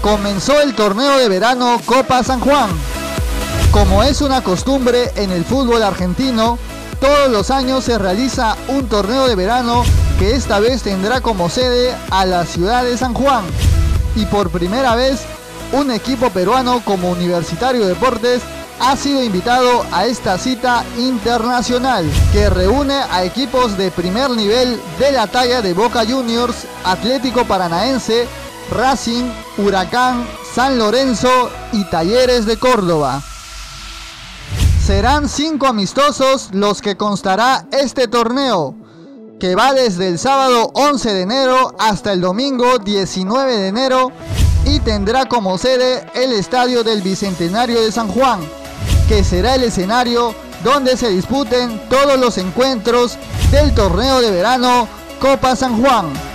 Comenzó el torneo de verano Copa San Juan. Como es una costumbre en el fútbol argentino, todos los años se realiza un torneo de verano que esta vez tendrá como sede a la ciudad de San Juan. Y por primera vez, un equipo peruano como Universitario de Deportes ha sido invitado a esta cita internacional que reúne a equipos de primer nivel de la talla de Boca Juniors, Atlético Paranaense, Racing, Huracán, San Lorenzo y Talleres de Córdoba. Serán 5 amistosos los que constará este torneo, que va desde el sábado 11 de enero hasta el domingo 19 de enero y tendrá como sede el Estadio del Bicentenario de San Juan, que será el escenario donde se disputen todos los encuentros del torneo de verano Copa San Juan.